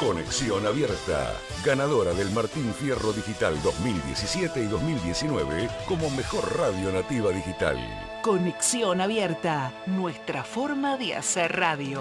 Conexión Abierta, ganadora del Martín Fierro Digital 2017 y 2019 como mejor radio nativa digital. Conexión Abierta, nuestra forma de hacer radio.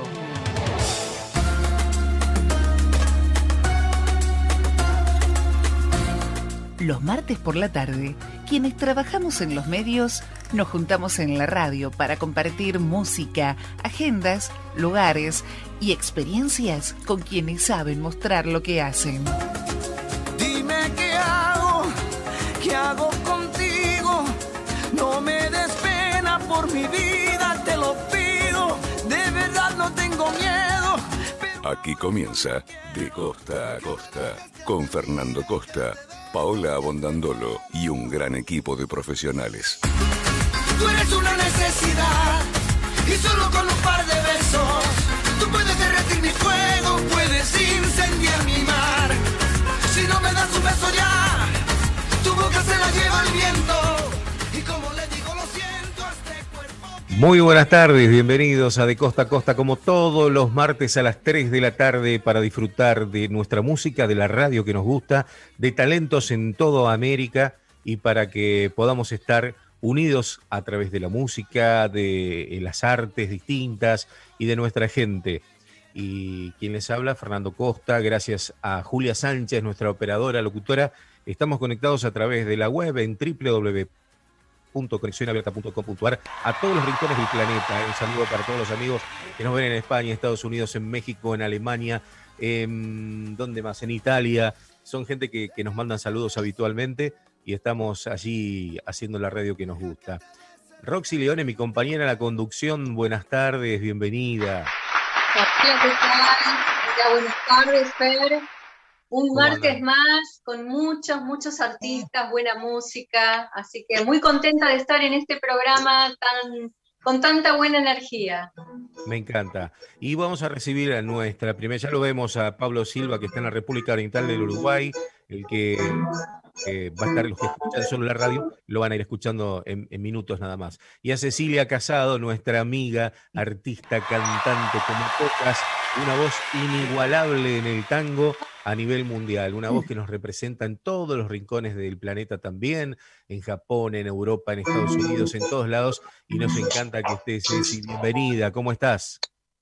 Los martes por la tarde, quienes trabajamos en los medios, nos juntamos en la radio para compartir música, agendas, lugares y experiencias con quienes saben mostrar lo que hacen. Dime qué hago contigo, no me des pena por mi vida, te lo pido, de verdad no tengo miedo. Aquí comienza De Costa a Costa, con Fernando Costa, Paola Abondandolo y un gran equipo de profesionales. Tú eres una necesidad y solo con un par de besos tú puedes derretir mi fuego, puedes incendiar mi mar. Si no me das un beso ya, tu boca se la lleva el viento y como le digo lo siento a este cuerpo. Muy buenas tardes, bienvenidos a De Costa a Costa, como todos los martes a las 3 de la tarde para disfrutar de nuestra música, de la radio que nos gusta, de talentos en toda América y para que podamos estar unidos a través de la música, de las artes distintas y de nuestra gente. Y quien les habla, Fernando Costa, gracias a Julia Sánchez, nuestra operadora, locutora. Estamos conectados a través de la web en www.conexionabierta.com.ar a todos los rincones del planeta. Un saludo para todos los amigos que nos ven en España, Estados Unidos, en México, en Alemania, ¿dónde más? En Italia. Son gente que nos mandan saludos habitualmente. Y estamos allí haciendo la radio que nos gusta. Roxy Leone, mi compañera en la conducción, buenas tardes, bienvenida. Hola, ¿qué tal? Hola, buenas tardes, Fer. Un martes más con muchos artistas, buena música, así que muy contenta de estar en este programa con tanta buena energía. Me encanta. Y vamos a recibir a nuestra primera, ya lo vemos a Pablo Silva, que está en la República Oriental del Uruguay, el que va a estar, los que escuchan solo la radio, lo van a ir escuchando en minutos nada más. Y a Cecilia Casado, nuestra amiga, artista, cantante, como pocas, una voz inigualable en el tango a nivel mundial, una voz que nos representa en todos los rincones del planeta también, en Japón, en Europa, en Estados Unidos, en todos lados, y nos encanta que estés, Ceci, bienvenida, ¿cómo estás?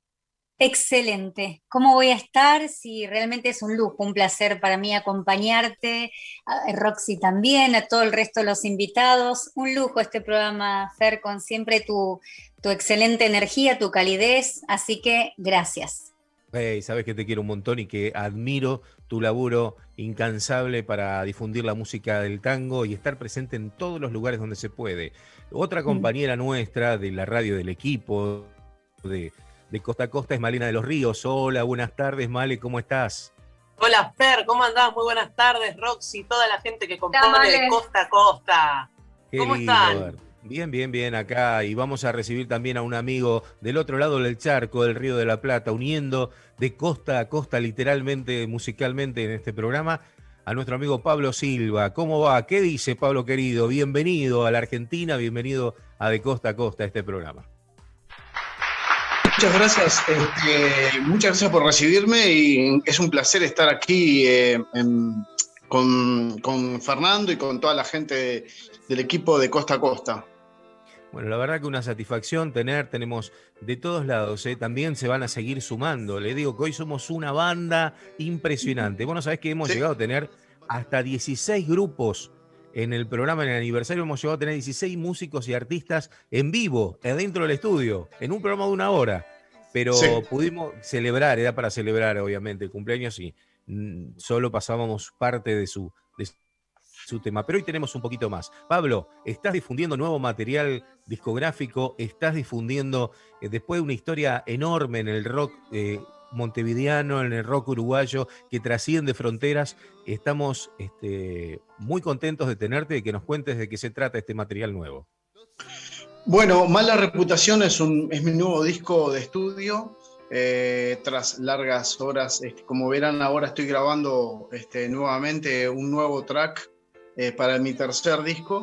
Excelente. ¿Cómo voy a estar? Sí, realmente es un lujo, un placer para mí acompañarte, a Roxy también, a todo el resto de los invitados. Un lujo este programa, Fer, con siempre tu excelente energía, tu calidez, así que gracias. Hey, sabes que te quiero un montón y que admiro tu laburo incansable para difundir la música del tango y estar presente en todos los lugares donde se puede. Otra compañera nuestra de la radio del equipo de Costa a Costa es Malena de los Ríos. Hola, buenas tardes, Male, ¿cómo estás? Hola, Fer, ¿cómo andás? Muy buenas tardes, Roxy, toda la gente que compone de Costa a Costa. ¿Cómo están? Bien, acá. Y vamos a recibir también a un amigo del otro lado del charco, del Río de la Plata, uniendo de costa a costa, literalmente, musicalmente, en este programa, a nuestro amigo Pablo Silva. ¿Cómo va? ¿Qué dice, Pablo querido? Bienvenido a la Argentina, bienvenido a De Costa a Costa, este programa. Muchas gracias por recibirme y es un placer estar aquí con Fernando y con toda la gente del equipo de Costa a Costa. Bueno, la verdad que una satisfacción tenemos de todos lados, también se van a seguir sumando. Le digo que hoy somos una banda impresionante. Bueno, sabés que hemos llegado a tener hasta 16 grupos en el programa, en el aniversario hemos llegado a tener 16 músicos y artistas en vivo, adentro del estudio, en un programa de 1 hora. Pero pudimos celebrar, era para celebrar obviamente el cumpleaños y solo pasábamos parte de su tema. Pero hoy tenemos un poquito más. Pablo, estás difundiendo nuevo material discográfico, estás difundiendo, después de una historia enorme en el rock montevideano, en el rock uruguayo, que trasciende fronteras, estamos muy contentos de tenerte y que nos cuentes de qué se trata este material nuevo. Bueno, Mala Reputación es mi nuevo disco de estudio. Tras largas horas, como verán, ahora estoy grabando nuevamente un nuevo track para mi tercer disco.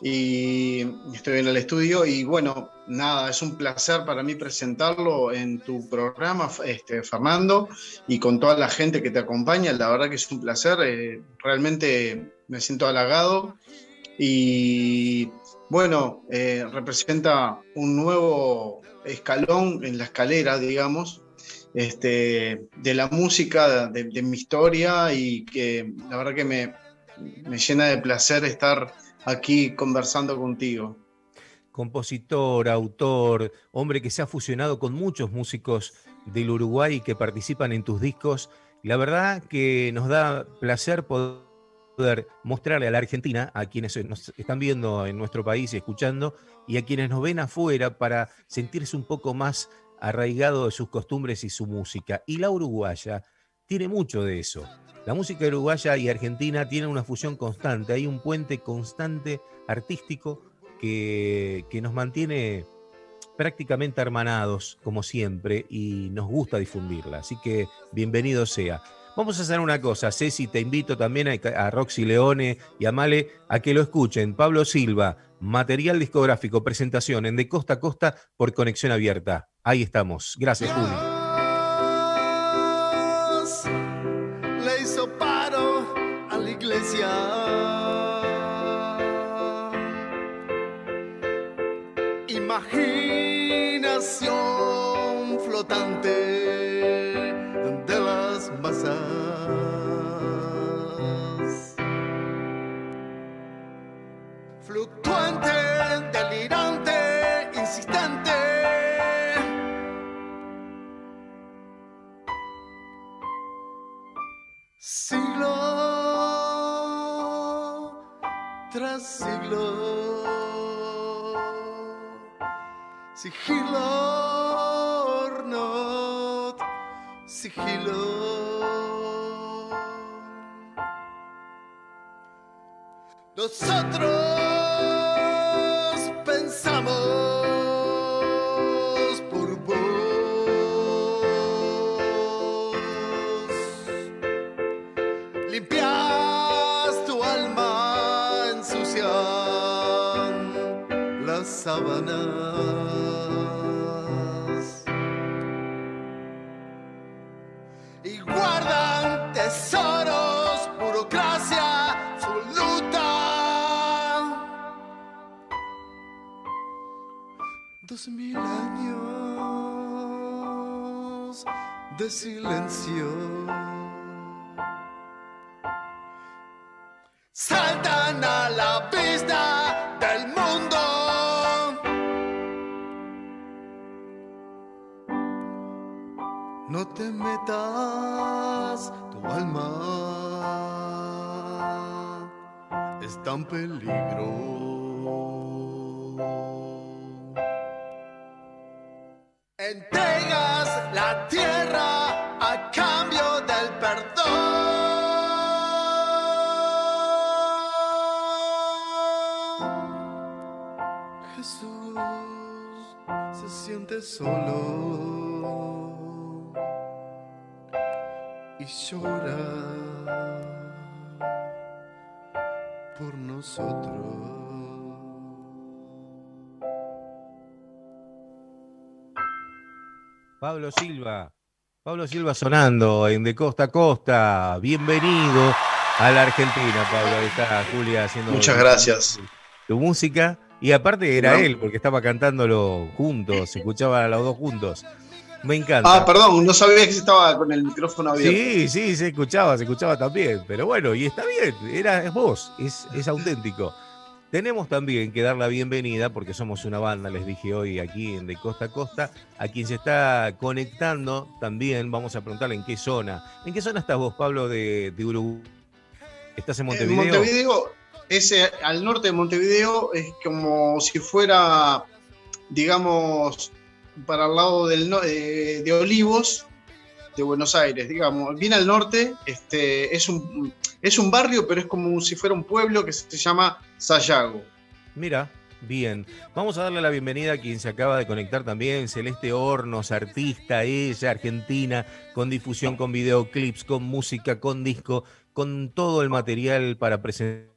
y estoy en el estudio y bueno, nada, es un placer para mí presentarlo en tu programa, Fernando, y con toda la gente que te acompaña. La verdad que es un placer, realmente me siento halagado y bueno, representa un nuevo escalón en la escalera, digamos, de la música, de mi historia, y que la verdad que me llena de placer estar aquí conversando contigo. Compositor, autor, hombre que se ha fusionado con muchos músicos del Uruguay que participan en tus discos. La verdad que nos da placer poder mostrarle a la Argentina, a quienes nos están viendo en nuestro país y escuchando, y a quienes nos ven afuera, para sentirse un poco más arraigado de sus costumbres y su música. Y la uruguaya tiene mucho de eso. La música uruguaya y argentina tienen una fusión constante, hay un puente constante artístico que nos mantiene prácticamente hermanados, como siempre, y nos gusta difundirla. Así que bienvenido sea. Vamos a hacer una cosa, Ceci, te invito también a Roxy Leone y a Male a que lo escuchen. Pablo Silva, material discográfico, presentación en De Costa a Costa por Conexión Abierta. Ahí estamos. Gracias, Juli. Le hizo paro a la iglesia. Imaginación flotante de las masas. Fluctuante, delirante, insistente. Siglo tras siglo. Sigilo or not, sigilo. Nosotros pensamos por vos. Limpias tu alma, ensucian las sábanas. Y guardan tesoros, burocracia absoluta. 2000 años de silencio. Saltan a la vista del mundo. No te metas, tu alma está en peligro. Entregas la tierra a cambio del perdón. Jesús se siente solo y llora por nosotros. Pablo Silva sonando en De Costa a Costa. Bienvenido a la Argentina, Pablo. Ahí está Julia haciendo. Muchas gracias. Tu música. Y aparte era él, porque estaba cantándolo juntos, se escuchaban a los dos juntos. Me encanta. Ah, perdón, no sabía que estaba con el micrófono abierto. Sí, se escuchaba también. Pero bueno, y está bien, es vos, es auténtico. Tenemos también que dar la bienvenida, porque somos una banda, les dije hoy aquí en De Costa a Costa, a quien se está conectando también. Vamos a preguntarle en qué zona. ¿En qué zona estás vos, Pablo, de Uruguay? ¿Estás en Montevideo? En Montevideo, al norte de Montevideo, es como si fuera, digamos, para el lado de Olivos, de Buenos Aires, digamos, bien al norte. Es un barrio, pero es como si fuera un pueblo que se llama Sayago. Mira, bien. Vamos a darle la bienvenida a quien se acaba de conectar también, Celeste Hornos, artista, ella, argentina, con difusión, con videoclips, con música, con disco, con todo el material para presentar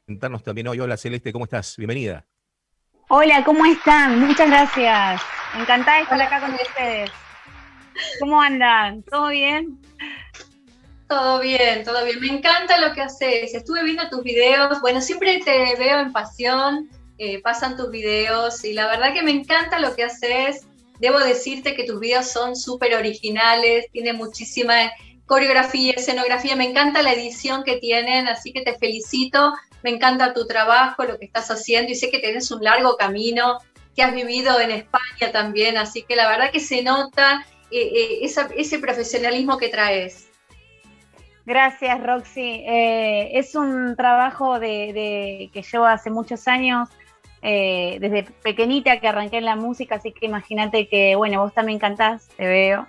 presentarnos también hoy. Hola Celeste, ¿cómo estás? Bienvenida. Hola, ¿cómo están? Muchas gracias. Encantada de estar acá con ustedes. ¿Cómo andan? ¿Todo bien? Todo bien, todo bien. Me encanta lo que haces. Estuve viendo tus videos. Bueno, siempre te veo en Pasión, pasan tus videos y la verdad que me encanta lo que haces. Debo decirte que tus videos son súper originales, tienen muchísima coreografía, escenografía. Me encanta la edición que tienen, así que te felicito. Me encanta tu trabajo, lo que estás haciendo y sé que tenés un largo camino, que has vivido en España también, así que la verdad que se nota ese profesionalismo que traes. Gracias, Roxy. Es un trabajo que llevo hace muchos años, desde pequeñita que arranqué en la música, así que imagínate que, bueno, vos también cantás, te veo.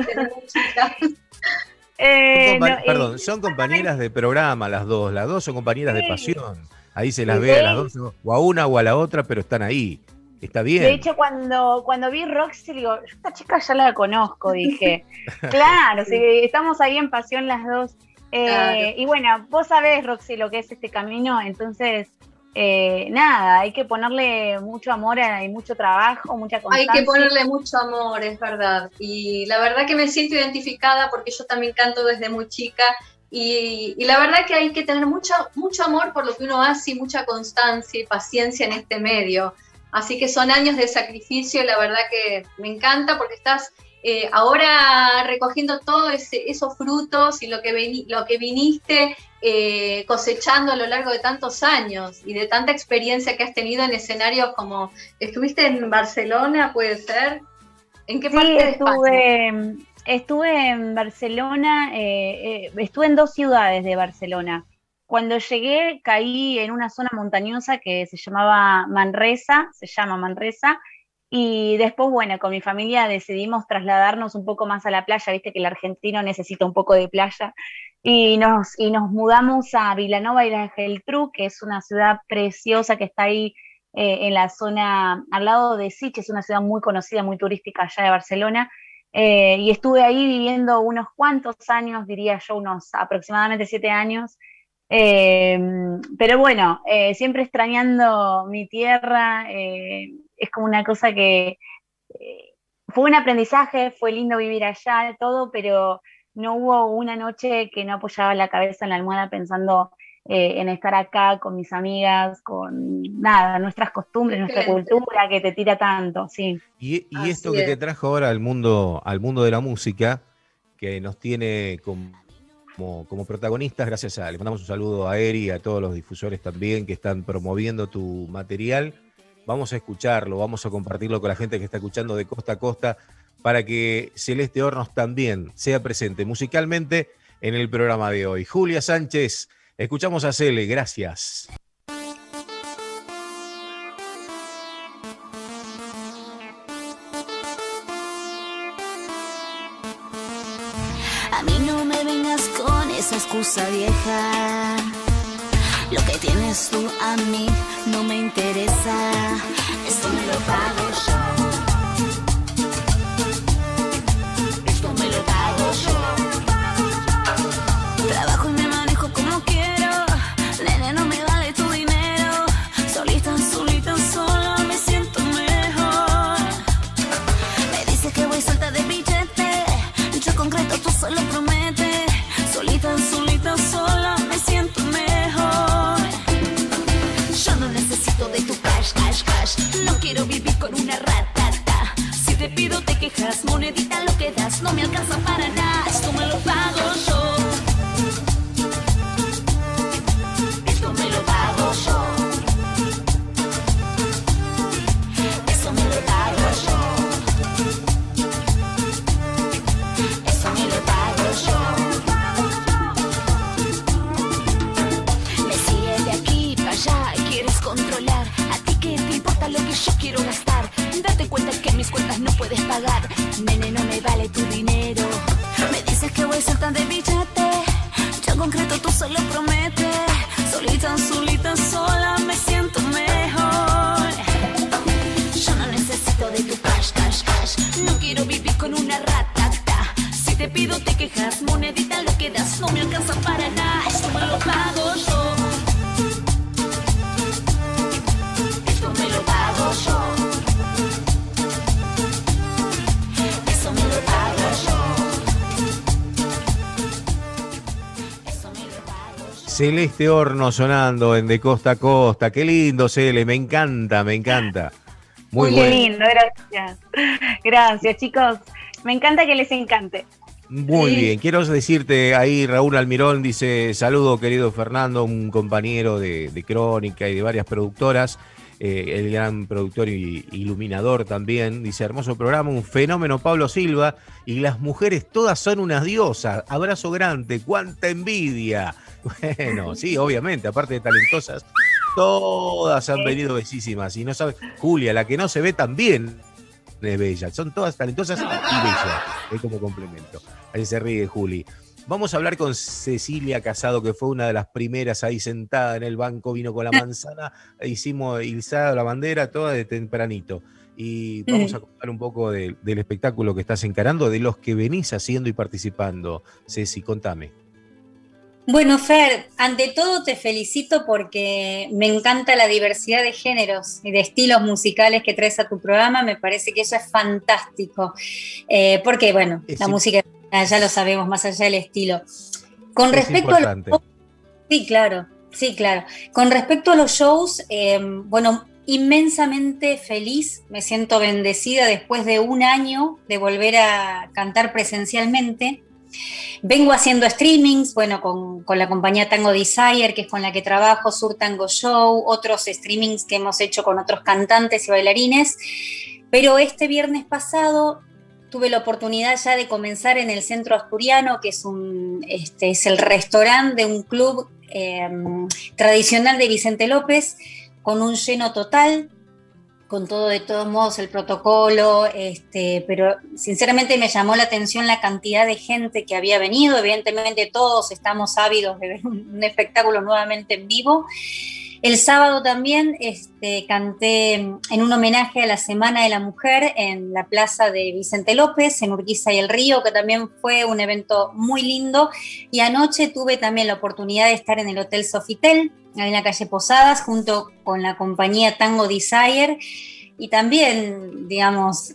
Perdón, son compañeras de programa las dos son compañeras de Pasión. Ahí se las ve a las dos, o a una o a la otra, pero están ahí. Está bien. De hecho, cuando vi Roxy, digo, esta chica ya la conozco, dije. Claro, sí, estamos ahí en Pasión las dos. Claro. Y bueno, vos sabés, Roxy, lo que es este camino, entonces, nada, hay que ponerle mucho amor y mucho trabajo, mucha constancia. Hay que ponerle mucho amor, es verdad. Y la verdad que me siento identificada porque yo también canto desde muy chica. Y la verdad que hay que tener mucho amor por lo que uno hace y mucha constancia y paciencia en este medio. Así que son años de sacrificio y la verdad que me encanta porque estás ahora recogiendo todos esos frutos y lo que viniste cosechando a lo largo de tantos años y de tanta experiencia que has tenido en escenarios como... ¿Estuviste en Barcelona, puede ser? ¿En qué parte de España? Estuve en Barcelona, estuve en 2 ciudades de Barcelona. Cuando llegué caí en una zona montañosa que se llama Manresa, y después, bueno, con mi familia decidimos trasladarnos un poco más a la playa, viste que el argentino necesita un poco de playa, y nos mudamos a Vilanova y la Geltrú, que es una ciudad preciosa que está ahí en la zona, al lado de Sitges, es una ciudad muy conocida, muy turística allá de Barcelona, y estuve ahí viviendo unos cuantos años, diría yo, unos aproximadamente 7 años, pero bueno, siempre extrañando mi tierra, es como una cosa que fue un aprendizaje, fue lindo vivir allá, todo, pero no hubo una noche que no apoyaba la cabeza en la almohada pensando en estar acá con mis amigas, con nada, nuestras costumbres, nuestra cultura que te tira tanto, sí. Y esto que te trajo ahora al mundo de la música, que nos tiene como protagonistas, gracias le mandamos un saludo a Eri y a todos los difusores también que están promoviendo tu material. Vamos a escucharlo, vamos a compartirlo con la gente que está escuchando de costa a costa para que Celeste Hornos también sea presente musicalmente en el programa de hoy. Julia Sánchez, escuchamos a Cele, gracias. A mí no me vengas con esa excusa vieja. Lo que tienes tú a mí no me interesa. Esto me lo pago yo. Esto me lo pago yo. Trabajo y me manejo como quiero. Nene, no me vale tu dinero. Solita, sola me siento mejor. Me dices que voy suelta de billete. Yo concreto, tú solo prometes. Solita, sola me siento mejor. Yo no necesito de tu cash. No quiero vivir con una ratata. Si te pido te quejas, monedita lo que das no me alcanza para nada. Esto me lo pago yo. Esto me lo pago yo. Eso me lo pago yo. Eso me lo pago yo. Me sigues de aquí para allá y quieres controlar. ¿A ti qué te importa lo que yo quiero gastar? Date cuenta que mis cuentas no puedes pagar. Nene, no me vale tu dinero. Me dices que voy soltando de billete. Yo concreto, tú solo prometes. Solita, sola me siento mejor. Yo no necesito de tu cash. No quiero vivir con una ratata. Si te pido te quejas, monedita lo que das no me alcanza para nada. Esto me lo pago yo. Celeste Horno sonando en De Costa a Costa. Qué lindo, Cele, me encanta, me encanta. Muy Qué bueno. lindo, gracias. Gracias, chicos. Me encanta que les encante. Muy bien, quiero decirte ahí, Raúl Almirón dice, saludo querido Fernando, un compañero de Crónica y de varias productoras, el gran productor y iluminador también, dice, hermoso programa, un fenómeno Pablo Silva, y las mujeres todas son unas diosas, abrazo grande, cuánta envidia. Bueno, sí, obviamente, aparte de talentosas, todas han venido bellísimas, y no sabe, Julia, la que no se ve también es bella, son todas talentosas y bellas, es como complemento. Ahí se ríe Juli. Vamos a hablar con Cecilia Casado, que fue una de las primeras ahí sentada en el banco, vino con la manzana, hicimos izada la bandera, toda de tempranito. Y vamos a contar un poco del espectáculo que estás encarando, de los que venís haciendo y participando. Ceci, contame. Bueno, Fer, ante todo te felicito porque me encanta la diversidad de géneros y de estilos musicales que traes a tu programa. Me parece que eso es fantástico. Porque, bueno, la música ya lo sabemos, más allá del estilo. Con respecto a los... Sí, claro. Con respecto a los shows, bueno, inmensamente feliz, me siento bendecida después de un año de volver a cantar presencialmente. Vengo haciendo streamings, bueno, con la compañía Tango Desire, que es con la que trabajo, Sur Tango Show, otros streamings que hemos hecho con otros cantantes y bailarines, pero este viernes pasado tuve la oportunidad ya de comenzar en el Centro Asturiano, que es el restaurante de un club tradicional de Vicente López, con un lleno total, con todo, de todos modos, el protocolo, pero sinceramente me llamó la atención la cantidad de gente que había venido. Evidentemente todos estamos ávidos de ver un espectáculo nuevamente en vivo. El sábado también canté en un homenaje a la Semana de la Mujer en la plaza de Vicente López, en Urquiza y el Río, que también fue un evento muy lindo. Y anoche tuve también la oportunidad de estar en el Hotel Sofitel, ahí en la calle Posadas, junto con la compañía Tango Desire. Y también, digamos,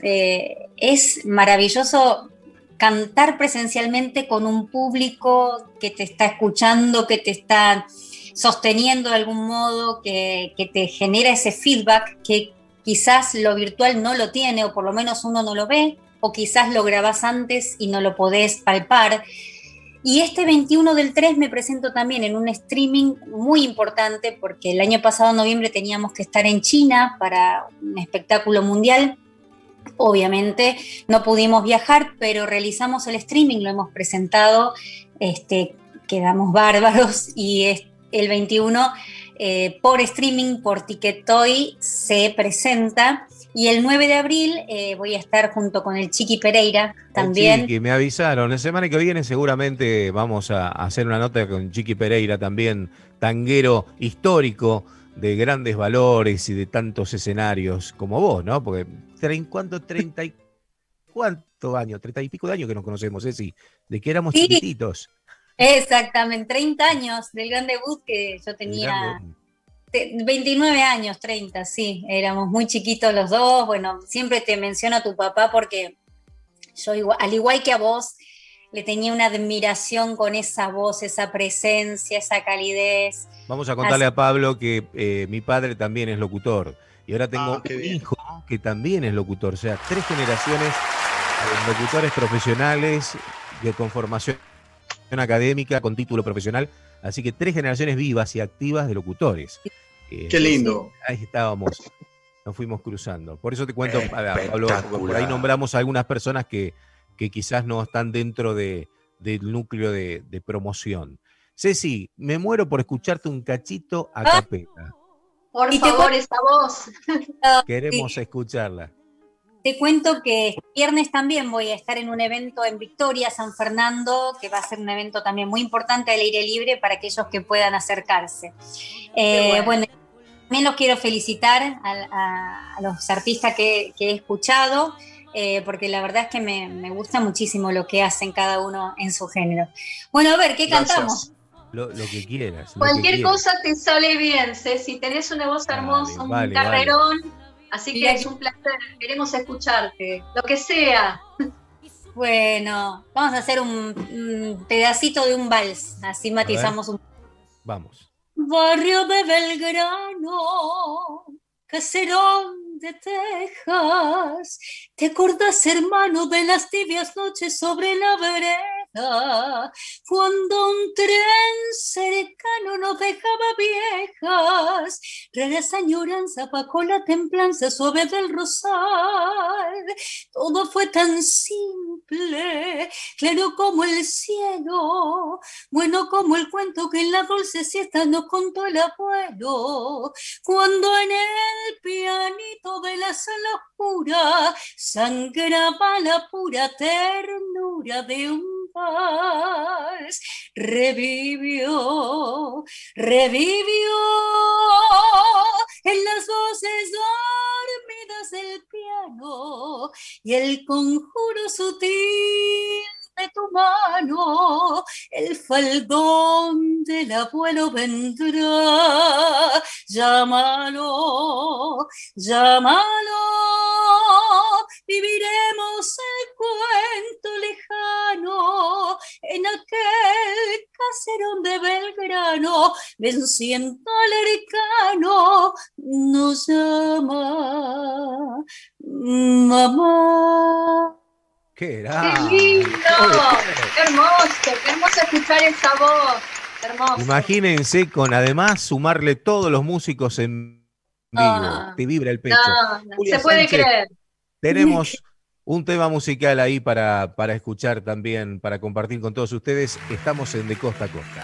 es maravilloso cantar presencialmente con un público que te está escuchando, que te está sosteniendo de algún modo, que te genera ese feedback que quizás lo virtual no lo tiene, o por lo menos uno no lo ve, o quizás lo grabás antes y no lo podés palpar. Y este 21/3 me presento también en un streaming muy importante, porque el año pasado, en noviembre, teníamos que estar en China para un espectáculo mundial. Obviamente no pudimos viajar, pero realizamos el streaming, lo hemos presentado, quedamos bárbaros, y el 21 por streaming, por Ticketoy, se presenta. Y el 9 de abril voy a estar junto con el Chiqui Pereira también. Chiqui, me avisaron. La semana que viene seguramente vamos a hacer una nota con Chiqui Pereira, también tanguero histórico de grandes valores y de tantos escenarios como vos, ¿no? Porque ¿cuántos años? 30 y pico de años que nos conocemos, Ceci, de que éramos chiquititos. Exactamente, 30 años del gran debut, que yo tenía 29 años, 30, sí, éramos muy chiquitos los dos. Bueno, siempre te menciono a tu papá porque yo, al igual que a vos, le tenía una admiración con esa voz, esa presencia, esa calidez. Vamos a contarle a Pablo que mi padre también es locutor, y ahora tengo un hijo que también es locutor, o sea, 3 generaciones de locutores profesionales con formación académica, con título profesional, así que 3 generaciones vivas y activas de locutores. Qué lindo. Ahí estábamos, nos fuimos cruzando. Por eso te cuento, Pablo, por ahí nombramos a algunas personas que quizás no están dentro del núcleo de promoción. Ceci, me muero por escucharte un cachito a capela. Por favor, esa voz. Queremos escucharla. Te cuento que este viernes también voy a estar en un evento en Victoria, San Fernando, que va a ser un evento también muy importante al aire libre para aquellos que puedan acercarse. Bueno, también los quiero felicitar a los artistas que he escuchado, porque la verdad es que me gusta muchísimo lo que hacen cada uno en su género. Bueno, a ver, ¿qué cantamos? Lo que quieras. Cualquier cosa te sale bien, Ceci. Tenés una voz hermosa, un carrerón. Así que es un placer, queremos escucharte, lo que sea. Bueno, vamos a hacer un pedacito de un vals, así matizamos un... Vamos. Barrio de Belgrano, caserón de Texas, ¿te acordás, hermano, de las tibias noches sobre la vereda? Cuando un tren cercano nos dejaba viejas, rara añoranza bajo la templanza suave del rosal. Todo fue tan simple, claro como el cielo, bueno como el cuento que en la dulce siesta nos contó el abuelo. Cuando en el pianito de la sala oscura sangraba la pura ternura de un vals. Revivió en las voces dormidas del piano y el conjuro sutil de tu mano, el faldón del abuelo vendrá. Llámalo, viviremos el cuento lejano en aquel caserón de Belgrano, venciendo al arcano, nos llama mamá. ¡Qué lindo! ¡Qué hermoso escuchar esa voz! Hermoso. Imagínense con además sumarle todos los músicos en vivo. Te vibra el pecho. No, Julia se puede Sánchez, creer. Tenemos un tema musical ahí para escuchar también, para compartir con todos ustedes. Estamos en De Costa a Costa.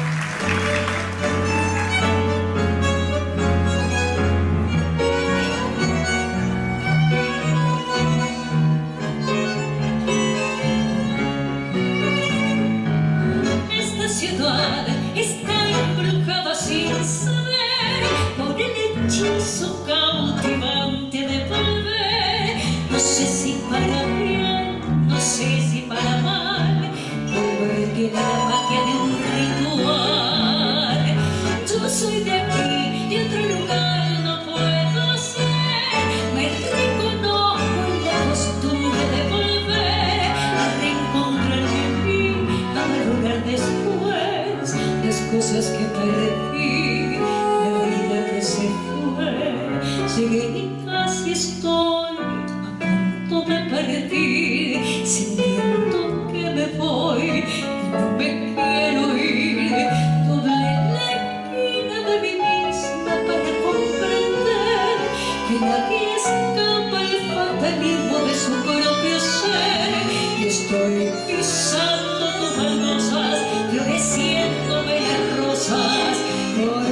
Está embrujada sin saber por el hechizo cautivante de volver. No sé si para bien, no sé si para mal, volver tiene la magia de un ritual. Yo soy de aquí, de otro lugar no puedo ser. Me reconozco en la costumbre de volver a reencontrarme en mí, a madurar después las cosas que perdí, la vida que se fue. Llegué y casi estoy a punto de partir, sintiendo que me voy y no me quiero ir. Doblé la esquina de mí misma para comprender que nadie escapa al fatalismo de su propio ser. Y estoy pisando tus baldosas, floreciéndome las rosas por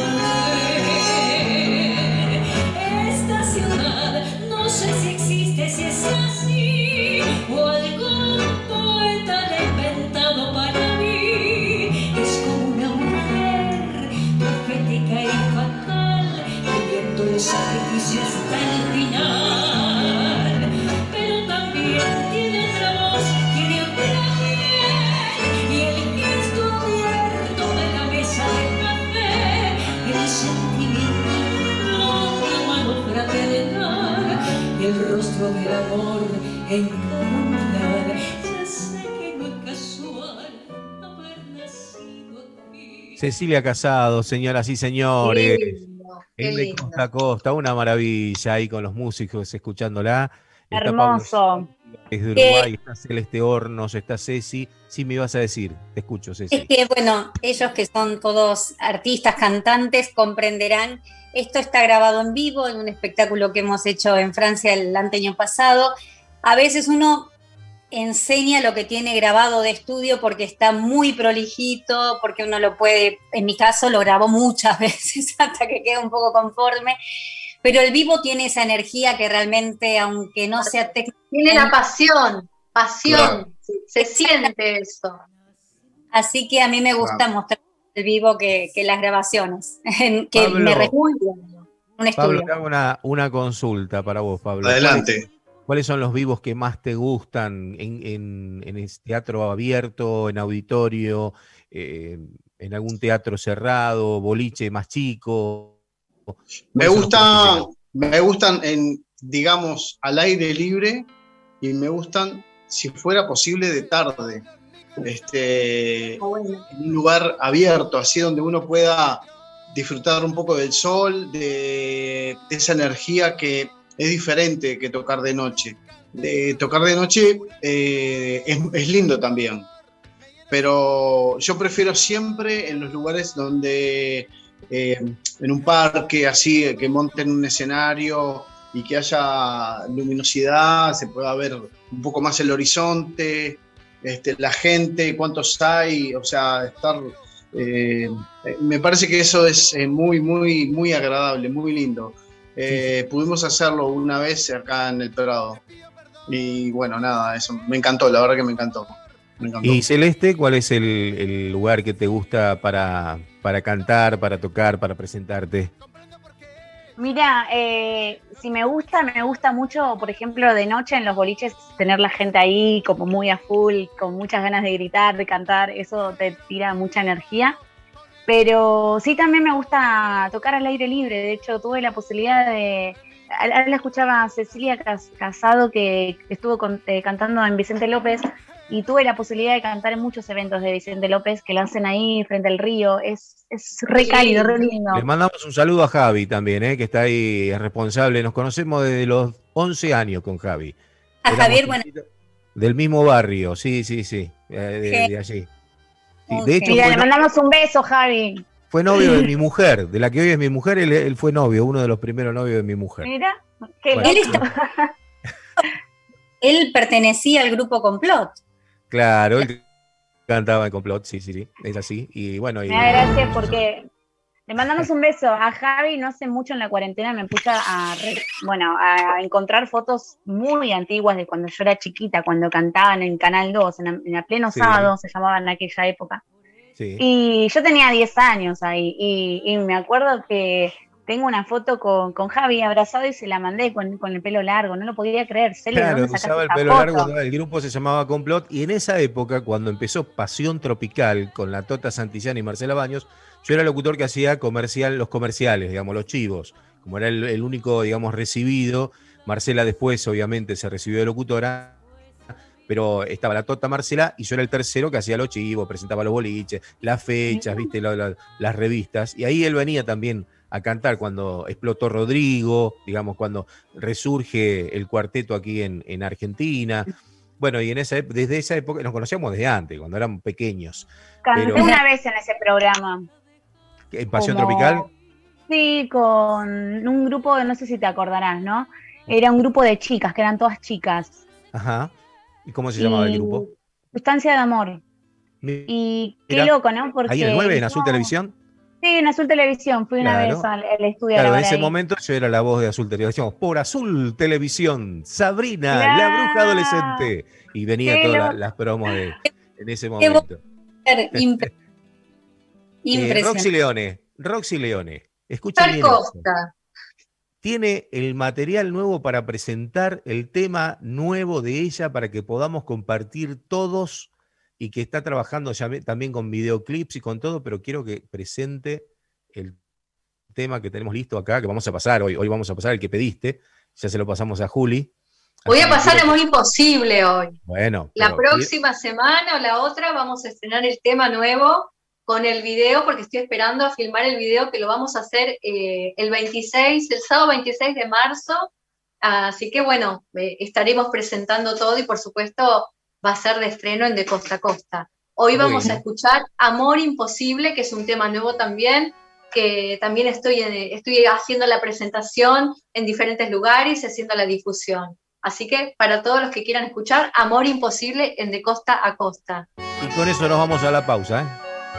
volver. Esta ciudad no sé si existe, si es así, o algún poeta la ha inventado para mí. Es como una mujer profética y fatal, pidiendo el sacrificio hasta el final. Pero también tiene otra voz, tiene otra piel, y el gesto abierto de la mesa de café, el sentimiento, la mano fraternal y el rostro del amor en cada lugar. Ya sé que no es casual haber nacido aquí. Cecilia Casado, señoras y señores. Qué En De lindo. Costa a Costa, una maravilla ahí con los músicos escuchándola. Está Hermoso. Pablo desde Uruguay, está Celeste Hornos, está Ceci. Sí, me ibas a decir, te escucho, Ceci. Es que, bueno, ellos que son todos artistas, cantantes, comprenderán. Esto está grabado en vivo en un espectáculo que hemos hecho en Francia el año pasado. A veces uno enseña lo que tiene grabado de estudio porque está muy prolijito, porque uno lo puede, en mi caso lo grabo muchas veces hasta que queda un poco conforme, pero el vivo tiene esa energía que realmente, aunque no sea técnica... Tiene la pasión, Claro. se siente eso. Así que a mí me gusta mostrar el vivo que las grabaciones, que Pablo. me recuerdan un Pablo, estudio. te hago una consulta para vos, Pablo. Adelante. ¿Cuáles son los vivos que más te gustan en el teatro abierto, en auditorio, en algún teatro cerrado, boliche más chico? Me gustan digamos, al aire libre, y me gustan, si fuera posible, de tarde. en un lugar abierto, así donde uno pueda disfrutar un poco del sol, de esa energía que es diferente que tocar de noche. Tocar de noche es lindo también, pero yo prefiero siempre en los lugares donde, en un parque, así, que monten un escenario y que haya luminosidad, se pueda ver un poco más el horizonte, la gente, cuántos hay, o sea, estar... me parece que eso es muy, muy, muy agradable, muy lindo. Pudimos hacerlo una vez acá en el Prado. Y bueno, nada, eso me encantó, la verdad que me encantó. Y Celeste, ¿cuál es el lugar que te gusta para cantar, para tocar, para presentarte? Mira, si me gusta mucho, por ejemplo, de noche en los boliches, tener la gente ahí como muy a full, con muchas ganas de gritar, de cantar, eso te tira mucha energía. Pero sí, también me gusta tocar al aire libre. De hecho, tuve la posibilidad de... La escuchaba a Cecilia Casado, que estuvo cantando en Vicente López, y tuve la posibilidad de cantar en muchos eventos de Vicente López que lo hacen ahí frente al río. Es re cálido, re lindo. Les mandamos un saludo a Javi también, que está ahí, es responsable. Nos conocemos desde los 11 años con Javi. A Javier, bueno. Del mismo barrio, sí, de allí. Sí, de hecho, mira, le mandamos un beso, Javi. Fue novio de mi mujer, de la que hoy es mi mujer, él fue novio, uno de los primeros novios de mi mujer. Mira, qué bueno, él pertenecía al grupo Complot. Claro, él cantaba en Complot, sí, es así. Y bueno, me da gracia porque le mandamos un beso a Javi. No hace mucho en la cuarentena me puse a encontrar fotos muy antiguas de cuando yo era chiquita, cuando cantaban en Canal 2, en pleno sábado, se llamaba en aquella época. Sí. Y yo tenía 10 años ahí, y me acuerdo que tengo una foto con Javi abrazado y se la mandé con el pelo largo, no lo podía creer. Claro, usaba el pelo largo, el grupo se llamaba Complot, y en esa época, cuando empezó Pasión Tropical con la Tota Santillana y Marcela Baños, yo era el locutor que hacía los comerciales, digamos, los chivos, como era el único, digamos, recibido. Marcela después, obviamente, se recibió de locutora, pero estaba la Tota Marcela y yo era el tercero que hacía los chivos, presentaba los boliches, las fechas, viste, las revistas, y ahí él venía también a cantar cuando explotó Rodrigo, digamos, cuando resurge el cuarteto aquí en Argentina. Bueno, y desde esa época nos conocíamos desde antes, cuando éramos pequeños. Canté una vez en ese programa. ¿En Pasión Tropical? Sí, con un grupo, no sé si te acordarás, ¿no? Era un grupo de chicas, que eran todas chicas. Ajá. ¿Y cómo se llamaba el grupo? Sustancia de Amor. Y qué loco, ¿no? Porque ¿ahí en el 9, en Azul Televisión? Sí, en Azul Televisión. Fui una vez al estudio. Claro, en ese momento yo era la voz de Azul Televisión. Por Azul Televisión, Sabrina, la bruja adolescente. Y venía todas las promos en ese momento. Impresionante. Roxy Leone. Escucha bien esto. Tiene el material nuevo para presentar el tema nuevo de ella para que podamos compartir todos, y que está trabajando ya también con videoclips y con todo, pero quiero que presente el tema que tenemos listo acá, que vamos a pasar hoy. Hoy vamos a pasar el que pediste, ya se lo pasamos a Juli. Voy a pasar Amor Imposible hoy. Bueno. La próxima semana o la otra vamos a estrenar el tema nuevo con el video, porque estoy esperando a filmar el video, que lo vamos a hacer el sábado 26 de marzo. Así que bueno, estaremos presentando todo y por supuesto va a ser de estreno en De Costa a Costa. Hoy vamos a escuchar Amor Imposible, que es un tema nuevo también, que también estoy haciendo la presentación en diferentes lugares y haciendo la difusión. Así que para todos los que quieran escuchar, Amor Imposible en De Costa a Costa. Y con eso nos vamos a la pausa,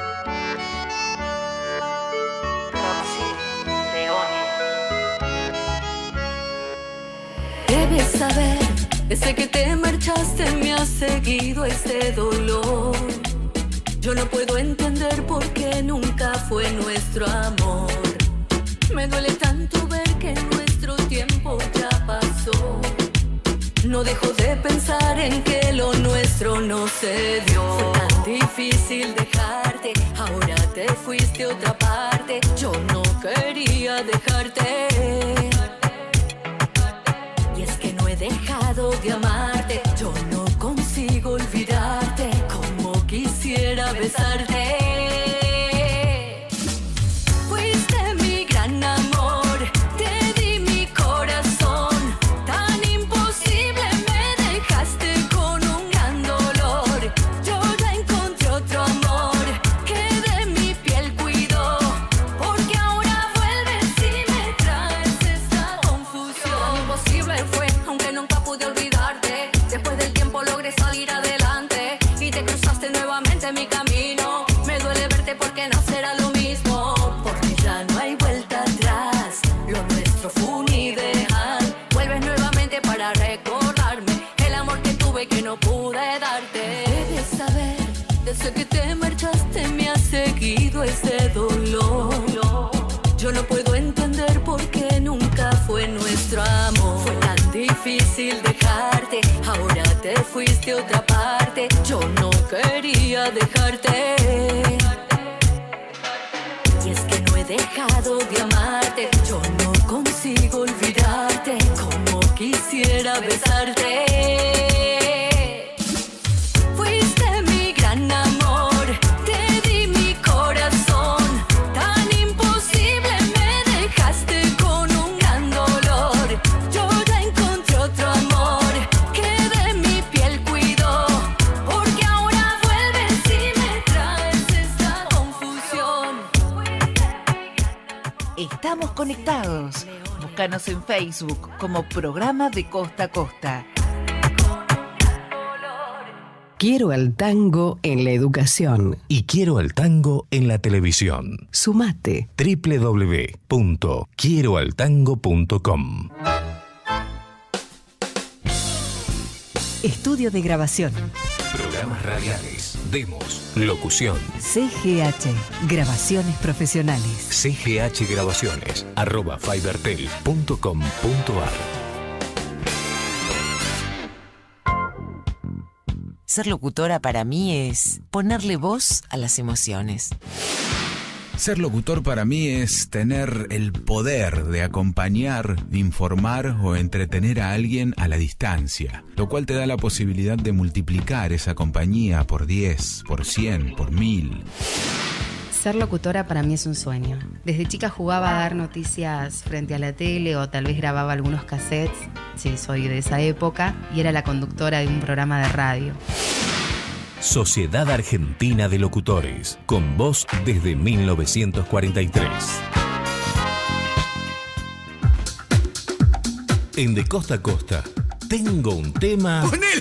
Debes saber, desde que te marchaste me ha seguido este dolor. Yo no puedo entender por qué nunca fue nuestro amor. Me duele tanto ver que nuestro tiempo ya pasó. No dejo de pensar en que lo nuestro no se dio. Fue tan difícil dejarte, ahora te fuiste a otra parte. Yo no quería dejarte. Y es que no he dejado de amarte. Yo no consigo olvidarte. Como besarte. Fuiste mi gran amor, te di mi corazón, tan imposible me dejaste con un gran dolor. Yo ya encontré otro amor que de mi piel cuidó, porque ahora vuelves y me traes esta confusión. Imposible fue, aunque nunca pude olvidarte. Después del tiempo logré salir adelante y te cruzaste nuevamente mi camino. Me duele verte porque no será lo mismo, porque ya no hay vuelta atrás. Lo nuestro fue un ideal. Vuelves nuevamente para recordarme el amor que tuve que no pude darte. Debes saber, desde que te marchaste me ha seguido ese dolor. Yo no puedo entender por qué nunca fue nuestro amor. Fue tan difícil dejarte, ahora te fuiste a otra parte. Yo no quería dejarte. Y es que no he dejado de amarte, yo no consigo olvidarte, como quisiera besarte. Fuiste mi gran amor, te di mi corazón, tan imposible me dejaste con un gran dolor. Yo ya encontré otro amor que de mi piel cuidó, porque ahora vuelves y me traes esta confusión. Estamos conectados. Búscanos en Facebook como Programa de Costa a Costa. Quiero al tango en la educación. Y quiero al tango en la televisión. Sumate. www.quieroaltango.com. Estudio de grabación. Programas radiales, demos, locución. CGH, grabaciones profesionales. cghgrabaciones@fibertel.com.ar. Ser locutora para mí es ponerle voz a las emociones. Ser locutor para mí es tener el poder de acompañar, informar o entretener a alguien a la distancia, lo cual te da la posibilidad de multiplicar esa compañía por 10, por 100, por 1000. Ser locutora para mí es un sueño. Desde chica jugaba a dar noticias frente a la tele o tal vez grababa algunos cassettes, sí, soy de esa época, y era la conductora de un programa de radio. Sociedad Argentina de Locutores, con voz desde 1943. En De Costa a Costa, tengo un tema... ¡Ponelo!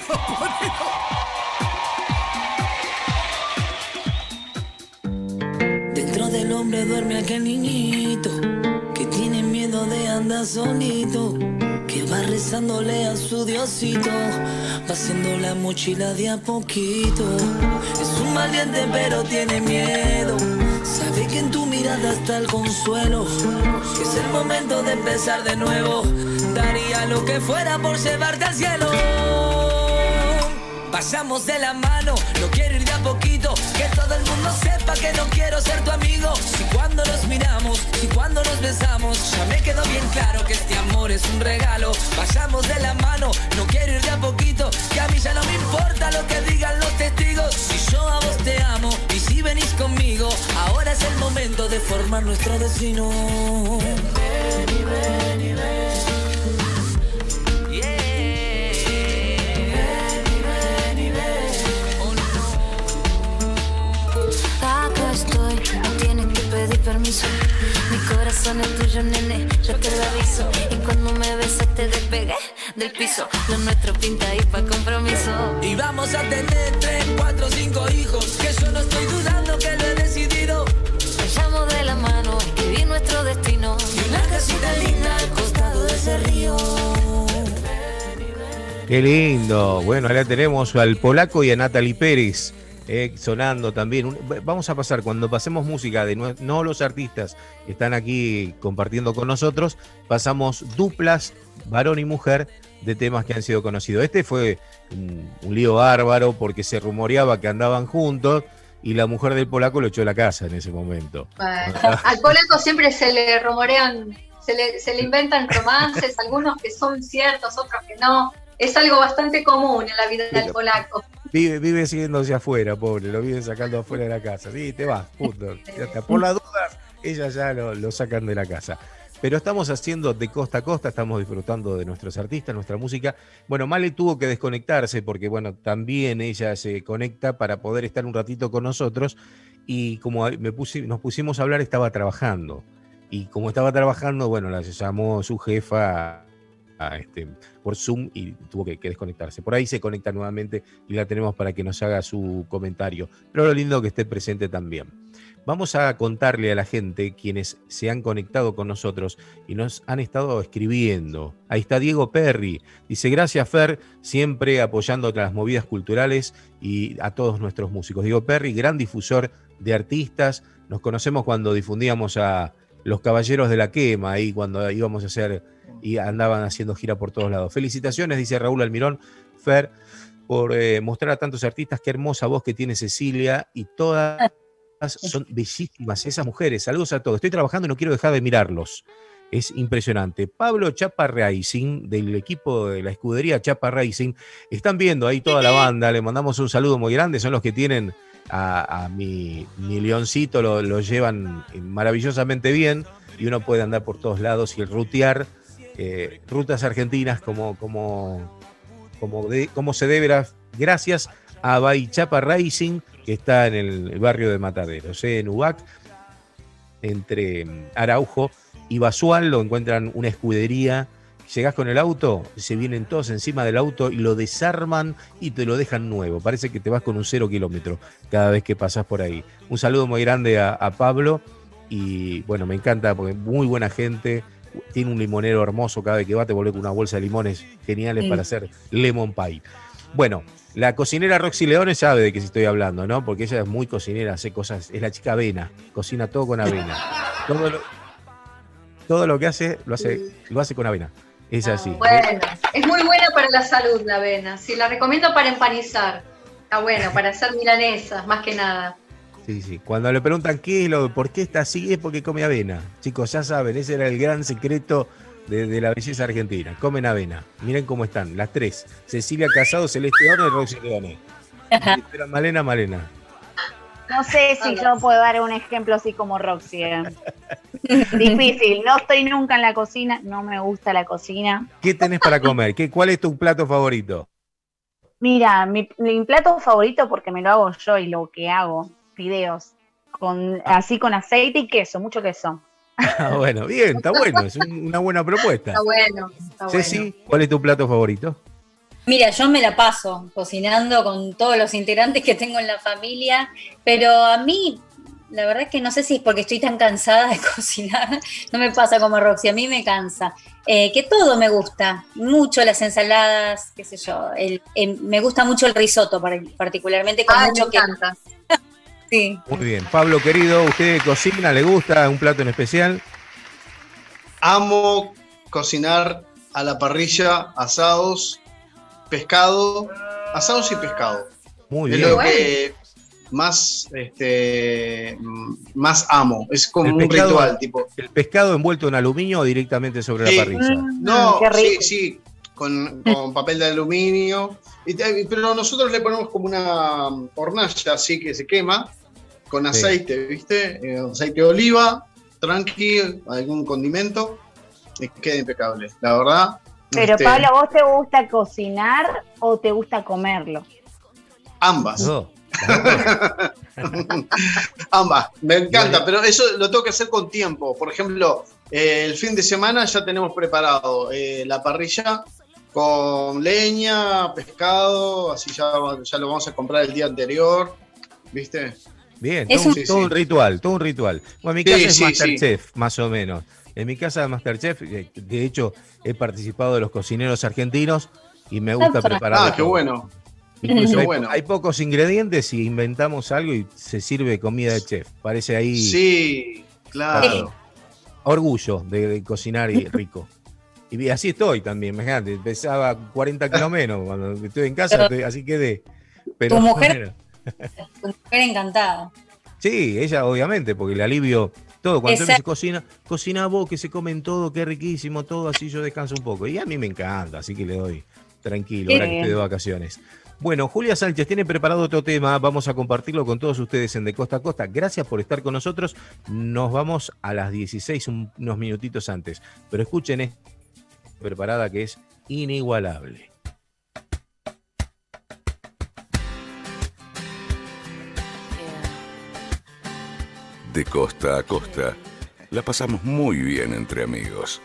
Dentro del hombre duerme aquel niñito que tiene miedo de andar solito, que va rezándole a su Diosito, va haciendo la mochila de a poquito. Es un valiente pero tiene miedo, sabe que en tu mirada está el consuelo, que es el momento de empezar de nuevo, daría lo que fuera por llevarte al cielo. Vayamos de la mano, no quiero ir de a poquito, que todo el mundo sepa que no quiero ser tu amigo. Si cuando nos miramos, si cuando nos besamos, ya me quedó bien claro que este amor es un regalo. Vayamos de la mano, no quiero ir de a poquito, que a mí ya no me importa lo que digan los testigos. Si yo a vos te amo y si venís conmigo, ahora es el momento de formar nuestro destino. Ven y ven y ven. Permiso, mi corazón es tuyo, nene, yo te lo aviso. Y cuando me besas te despegué del piso. Lo nuestro pinta ahí pa' compromiso. Y vamos a tener 3, 4, 5 hijos, que yo no estoy dudando que lo he decidido. Vayamos de la mano, escribir nuestro destino. Y una casita linda al costado de ese río. Qué lindo. Bueno, ahora tenemos al Polaco y a Natalie Pérez. Sonando también. Vamos a pasar, cuando pasemos música de no los artistas que están aquí compartiendo con nosotros, pasamos duplas, varón y mujer, de temas que han sido conocidos. Este fue un lío bárbaro porque se rumoreaba que andaban juntos y la mujer del Polaco lo echó de la casa en ese momento. Al Polaco siempre se le rumorean, se le inventan romances, algunos que son ciertos, otros que no. Es algo bastante común en la vida del Polaco. Vive siguiéndose afuera, pobre, lo viven sacando afuera de la casa. Sí, te vas, punto. Ya está. Por las dudas, ellas ya lo sacan de la casa. Pero estamos haciendo de costa a costa, estamos disfrutando de nuestros artistas, nuestra música. Bueno, Male tuvo que desconectarse porque, bueno, también ella se conecta para poder estar un ratito con nosotros. Y como nos pusimos a hablar, estaba trabajando. Y como estaba trabajando, bueno, la llamó su jefa por Zoom y tuvo que desconectarse. Por ahí se conecta nuevamente y la tenemos para que nos haga su comentario. Pero lo lindo que esté presente también. Vamos a contarle a la gente, quienes se han conectado con nosotros y nos han estado escribiendo. Ahí está Diego Perry. Dice, gracias Fer, siempre apoyando las movidas culturales y a todos nuestros músicos. Diego Perry, gran difusor de artistas. Nos conocemos cuando difundíamos a Los Caballeros de la Quema, ahí cuando íbamos a hacer y andaban haciendo gira por todos lados. Felicitaciones, dice Raúl Almirón, Fer, por mostrar a tantos artistas. Qué hermosa voz que tiene Cecilia y todas son bellísimas esas mujeres. Saludos a todos. Estoy trabajando y no quiero dejar de mirarlos. Es impresionante. Pablo Chapa Racing, del equipo de la escudería Chapa Racing, están viendo ahí toda la banda. Le mandamos un saludo muy grande. Son los que tienen a mi leoncito, lo llevan maravillosamente bien y uno puede andar por todos lados y rutear rutas argentinas como se debe, gracias a Chapa Racing, que está en el barrio de Mataderos, en Ubac, entre Araujo y Basual. Lo encuentran una escudería. Llegás con el auto, se vienen todos encima del auto y lo desarman y te lo dejan nuevo. Parece que te vas con un 0 kilómetro cada vez que pasás por ahí. Un saludo muy grande a Pablo y bueno, me encanta porque muy buena gente. Tiene un limonero hermoso, cada vez que va te volvés con una bolsa de limones geniales para hacer lemon pie. Bueno, la cocinera Roxy Leones sabe de qué estoy hablando, ¿no? Porque ella es muy cocinera, hace cosas, es la chica avena, cocina todo con avena. Todo lo que hace, lo hace con avena. Es así. Bueno, es muy buena para la salud la avena. Sí, la recomiendo para empanizar. Está bueno, para hacer milanesas, más que nada. Sí, sí. Cuando le preguntan por qué está así, es porque come avena. Chicos, ya saben, ese era el gran secreto de la belleza argentina. Comen avena. Miren cómo están, las tres. Cecilia Casado, Celeste Horno y Roxy Leones. Pero Malena. No sé si yo puedo dar un ejemplo así como Roxy. Difícil, no estoy nunca en la cocina, no me gusta la cocina. ¿Qué tenés para comer? ¿Cuál es tu plato favorito? Mira, mi plato favorito, porque me lo hago yo y lo que hago, fideos, así con aceite y queso, mucho queso. Bueno, bien, está bueno, es una buena propuesta. Está bueno. Ceci, ¿cuál es tu plato favorito? Mira, yo me la paso cocinando con todos los integrantes que tengo en la familia, pero a mí, la verdad es que no sé si es porque estoy tan cansada de cocinar, no me pasa como a Roxy, a mí me cansa. Que todo me gusta, mucho las ensaladas, qué sé yo, me gusta mucho el risotto particularmente con mucho me encanta. Sí. Muy bien, Pablo querido, ¿usted cocina? ¿Le gusta un plato en especial? Amo cocinar a la parrilla, asados, pescado, asados y pescado. Muy bien. Es lo que más amo. Es como un ritual, tipo. ¿El pescado envuelto en aluminio o directamente sobre la parrilla? No, sí, con papel de aluminio. Pero nosotros le ponemos como una hornalla así que se quema con aceite, ¿viste? Aceite de oliva, tranqui, algún condimento, y queda impecable, la verdad. Pero Pablo, ¿vos te gusta cocinar o te gusta comerlo? Ambas. No. Ambas, me encanta, pero eso lo tengo que hacer con tiempo. Por ejemplo, el fin de semana ya tenemos preparado la parrilla con leña, pescado, así ya lo vamos a comprar el día anterior, ¿viste? Bien, todo un ritual. Bueno, en mi casa es Masterchef, más o menos. En mi casa de Masterchef, de hecho, he participado de los cocineros argentinos y me gusta preparar. Qué bueno. Incluso hay pocos ingredientes y inventamos algo y se sirve comida de chef. Parece ahí. Sí, claro. Orgullo de cocinar y rico. Y así estoy también, imagínate. Pesaba 40 kilos menos cuando estoy en casa, así quedé. Pero, tu mujer encantada. Sí, ella obviamente, porque le alivio todo. Cuando usted me dice cocina vos, que se comen todo, qué riquísimo, todo, así yo descanso un poco. Y a mí me encanta, así que le doy tranquilo, ahora que estoy de vacaciones. Bueno, Julia Sánchez tiene preparado otro tema, vamos a compartirlo con todos ustedes en De Costa a Costa. Gracias por estar con nosotros. Nos vamos a las 16, unos minutitos antes. Pero escuchen esta preparada que es inigualable. De costa a costa, la pasamos muy bien entre amigos.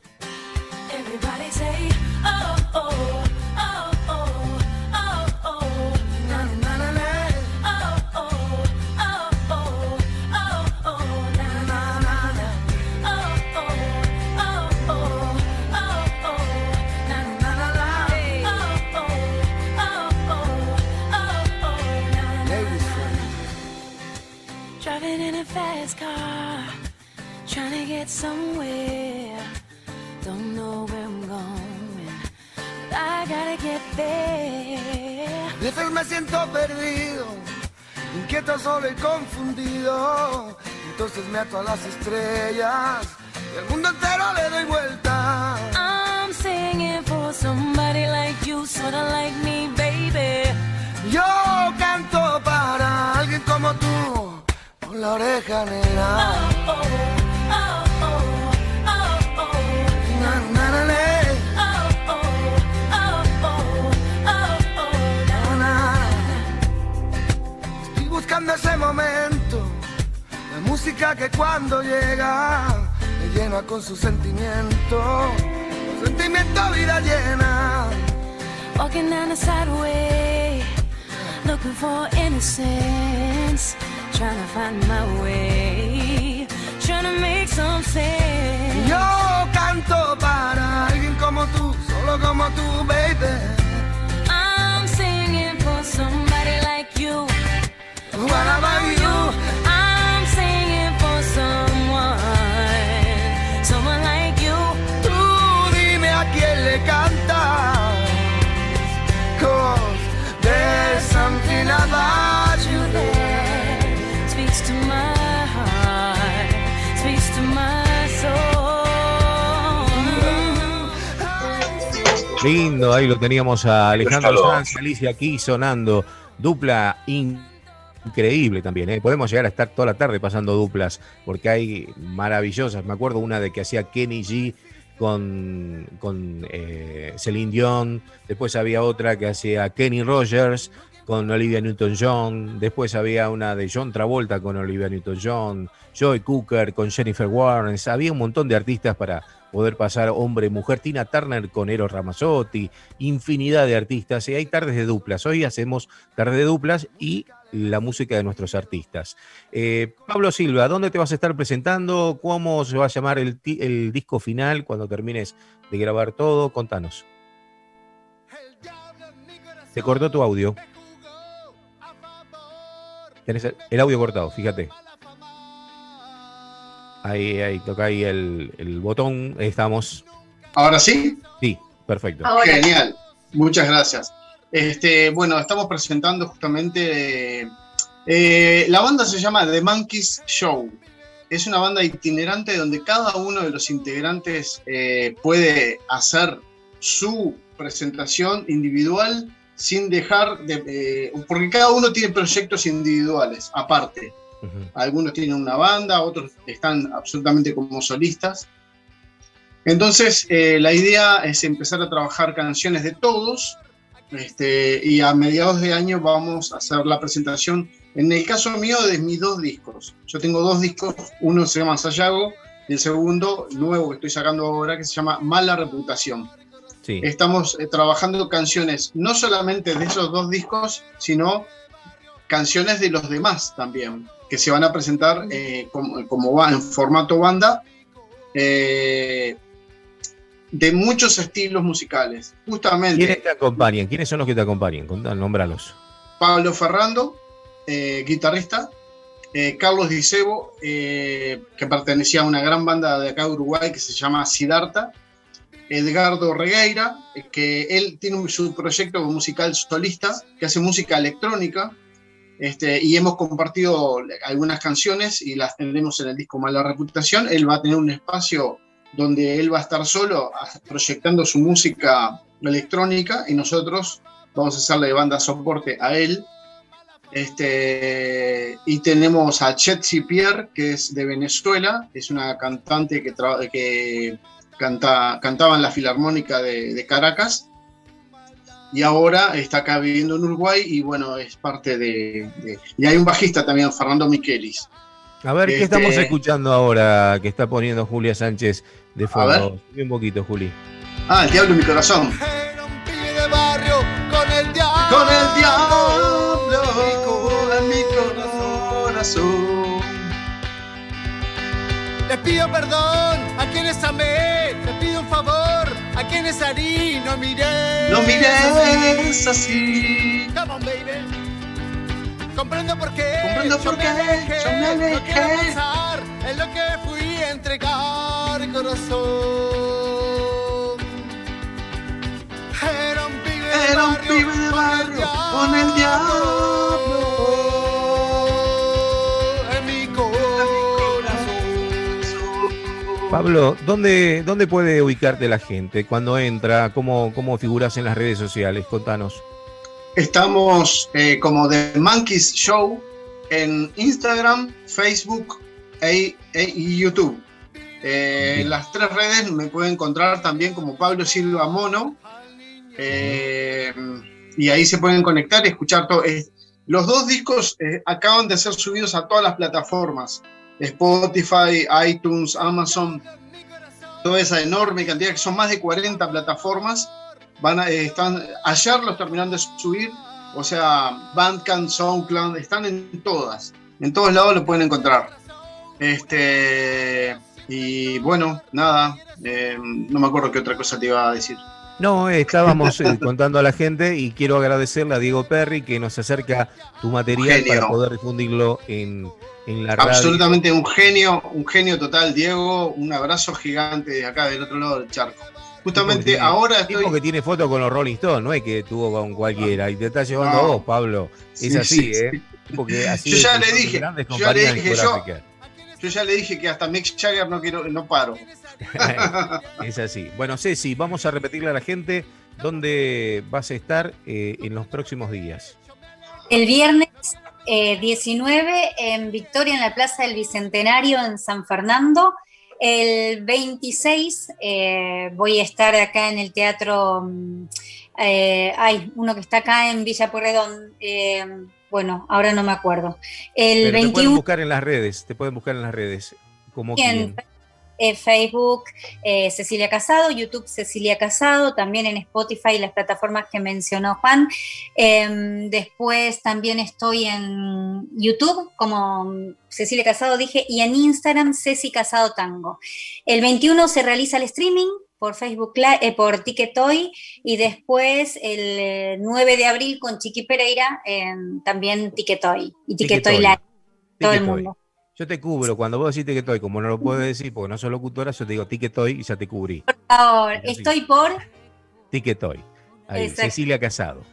Fast car, trying to get somewhere. Don't know where I'm going, but I gotta get there. A veces me siento perdido, inquieto, solo y confundido. Entonces me ato a las estrellas y al mundo entero le doy vuelta. I'm singing for somebody like you, sorta like me, baby. Yo canto para alguien como tú. La oreja negra. Oh, oh, oh, oh, oh, oh. Na, na, na, na. Oh, oh, oh, oh, oh, oh, na, na. Estoy buscando ese momento, la música que cuando llega me llena con su sentimiento, vida llena. Walking down the sideway, looking for innocence. Trying to find my way, trying to make some sense. Yo canto para alguien como tú, solo como tú, baby. I'm singing for somebody like you. What about you? I'm singing for someone like you. Tú dime a quién le cantas, 'cause there's something about you there. Speaks to my heart, speaks to my soul. Lindo, ahí lo teníamos a Alejandro Sanz, Alicia aquí sonando, dupla increíble también, ¿eh? Podemos llegar a estar toda la tarde pasando duplas, porque hay maravillosas. Me acuerdo una de que hacía Kenny G con Celine Dion, después había otra que hacía Kenny Rogers con Olivia Newton-John, después había una de John Travolta con Olivia Newton-John, Joe Cooker con Jennifer Warnes, había un montón de artistas para poder pasar hombre y mujer, Tina Turner con Eros Ramazzotti, infinidad de artistas, y hay tardes de duplas. Hoy hacemos tardes de duplas y la música de nuestros artistas. Pablo Silva, ¿dónde te vas a estar presentando? ¿Cómo se va a llamar el disco final cuando termines de grabar todo? Contanos. Se cortó tu audio. Tenés el audio cortado, fíjate. Ahí, toca ahí el botón, ahí estamos. ¿Ahora sí? Sí, perfecto. Ahora. Genial, muchas gracias. Bueno, estamos presentando justamente, la banda se llama The Monkeys Show. Es una banda itinerante donde cada uno de los integrantes puede hacer su presentación individual sin dejar de... porque cada uno tiene proyectos individuales, aparte. Algunos tienen una banda, otros están absolutamente como solistas. Entonces, la idea es empezar a trabajar canciones de todos, y a mediados de año vamos a hacer la presentación, en el caso mío, de mis 2 discos. Yo tengo 2 discos, uno se llama Sayago, y el segundo, nuevo que estoy sacando ahora, que se llama Mala Reputación. Sí. Estamos trabajando canciones no solamente de esos 2 discos, sino canciones de los demás también, que se van a presentar como en formato banda, de muchos estilos musicales. Justamente. ¿Quiénes te acompañan? ¿Quiénes son los que te acompañan? Nómbralos. Pablo Ferrando, guitarrista. Carlos Dicebo, que pertenecía a una gran banda de acá de Uruguay que se llama Siddhartha. Edgardo Regueira, que él tiene su proyecto musical solista, que hace música electrónica, y hemos compartido algunas canciones y las tendremos en el disco Mala Reputación. Él va a tener un espacio donde él va a estar solo proyectando su música electrónica, y nosotros vamos a hacerle banda soporte a él. Y tenemos a Chetsi Pierre, que es de Venezuela, es una cantante que cantaba en la Filarmónica de Caracas, y ahora está acá viviendo en Uruguay, y bueno, es parte y hay un bajista también, Fernando Michelis. A ver, ¿qué estamos escuchando ahora que está poniendo Julia Sánchez de fondo? Un poquito, Juli. El diablo en mi corazón. De barrio con el diablo. Con el diablo en mi corazón. Les pido perdón a quienes amé, les pido un favor a quienes harí, no mires. No mires así. Come on, baby. Comprendo por qué. Yo me alejé. No quiero pensar en lo que fui a entregar el corazón. Era un pibe de barrio con el diablo en mi corazón. Pablo, ¿dónde puede ubicarte la gente? ¿Cuándo entra? ¿Cómo figuras en las redes sociales? Contanos. Estamos como The Monkeys Show en Instagram, Facebook y YouTube. En las 3 redes me pueden encontrar también como Pablo Silva Mono. Y ahí se pueden conectar y escuchar todo. Los 2 discos acaban de ser subidos a todas las plataformas: Spotify, iTunes, Amazon, toda esa enorme cantidad, que son más de 40 plataformas. Ayer los terminaron de subir, o sea, Bandcamp, SoundCloud, están en todos lados lo pueden encontrar. Y bueno, nada, no me acuerdo qué otra cosa te iba a decir. No, estábamos contando a la gente, y quiero agradecerle a Diego Perry que nos acerca tu material para poder difundirlo en la radio. Absolutamente un genio total, Diego. Un abrazo gigante de acá del otro lado del charco. Justamente ahora estoy... que tiene foto con los Rolling Stones, no es que tuvo con cualquiera, y te está llevando a vos, Pablo. Es así, ¿eh? Porque así yo ya le dije, yo ya le dije que hasta Mick Jagger no paro. Es así. Bueno, Ceci, vamos a repetirle a la gente dónde vas a estar en los próximos días. El viernes 19 en Victoria, en la Plaza del Bicentenario en San Fernando. El 26 voy a estar acá en el teatro, uno que está acá en Villa Pueyrredón, bueno, ahora no me acuerdo. Pero 21, te pueden buscar en las redes, como quién. Facebook Cecilia Casado, YouTube Cecilia Casado, también en Spotify, las plataformas que mencionó Juan. Después también estoy en YouTube como Cecilia Casado, dije, y en Instagram Ceci Casado Tango. El 21 se realiza el streaming por Facebook, por Ticketoy, y después el 9 de abril con Chiqui Pereira también Ticketoy y Ticketoy Live, todo el mundo. Yo te cubro, cuando vos decís Ticketoy, como no lo puedo decir porque no soy locutora, yo te digo Ticketoy y ya te cubrí. Por favor, estoy por Ticketoy. Ahí, Cecilia Casado.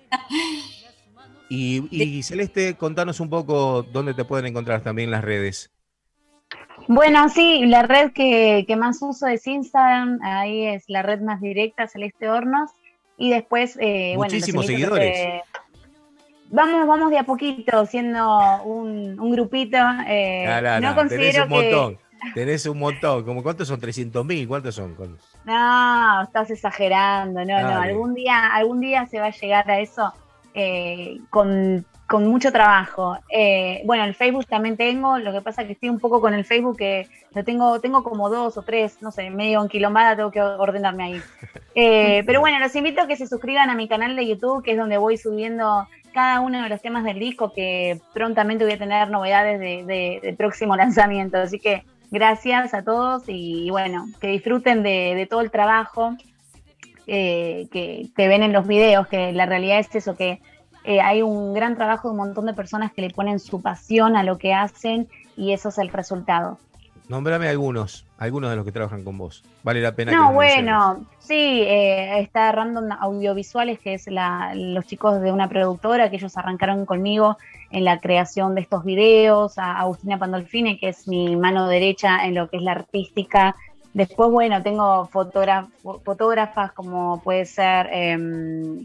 Y Celeste, contanos un poco dónde te pueden encontrar también las redes. Bueno, sí, la red que más uso es Instagram, ahí es la red más directa, Celeste Hornos, y después, muchísimos seguidores. Vamos de a poquito, siendo un grupito. No considero tenés un montón. ¿Cuántos son? 300.000, ¿cuántos son? No, estás exagerando. No. Algún día se va a llegar a eso con mucho trabajo. Bueno, el Facebook también tengo. Lo que pasa es que estoy un poco con el Facebook, que lo tengo como 2 o 3, no sé, medio enquilombada, tengo que ordenarme ahí. Pero bueno, los invito a que se suscriban a mi canal de YouTube, que es donde voy subiendo cada uno de los temas del disco, que prontamente voy a tener novedades de próximo lanzamiento. Así que gracias a todos y bueno, que disfruten de todo el trabajo que ven en los videos, que la realidad es eso, que hay un gran trabajo de un montón de personas que le ponen su pasión a lo que hacen y eso es el resultado. Nómbrame algunos de los que trabajan con vos. Vale la pena. No, bueno, sí, está Random Audiovisuales, que es los chicos de una productora, que ellos arrancaron conmigo en la creación de estos videos, a Agustina Pandolfini, que es mi mano derecha en lo que es la artística. Después, bueno, tengo fotógrafas como puede ser